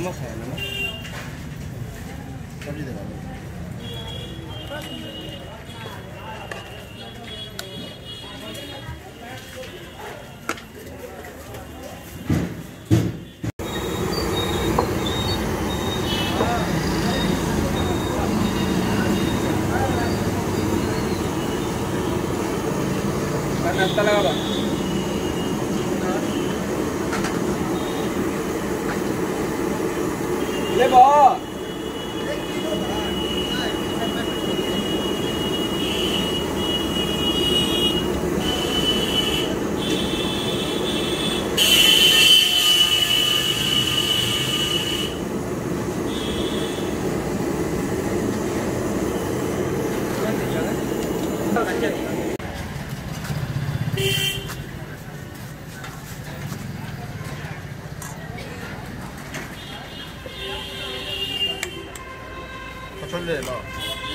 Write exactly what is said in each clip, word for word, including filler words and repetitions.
नमक है, नमक सब्जी देगा नाश्ता लगा ले बा कचौड़ी ले लो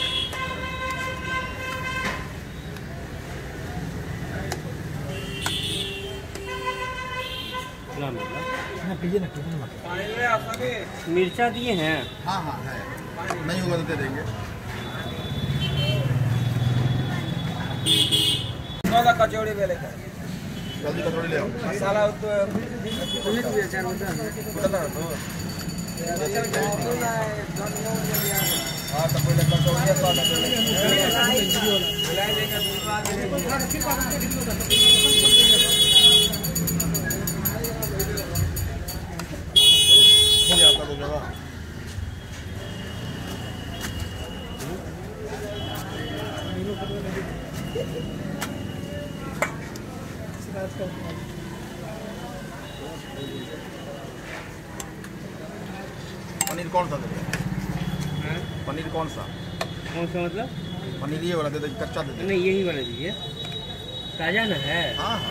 मिर्चा दिए हैं। हाँ हाँ है, नहीं होगा तो दे देंगे। कचौड़ी बेले का जल्दी कचौड़ी ले आओ। मसाला तो हाँ तो पहले कचौड़ी हो गया आपका दो जगह। पनीर कौन सा दे? पनीर कौन सा? कौन सा मतलब? पनीर ये वाला दे दे, कच्चा दे दे। नहीं यही वाला दीजिए, ताजा ना है। हाँ हाँ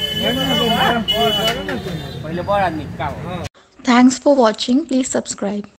पहले बड़ा आदमी का। Thanks for watching. Please subscribe.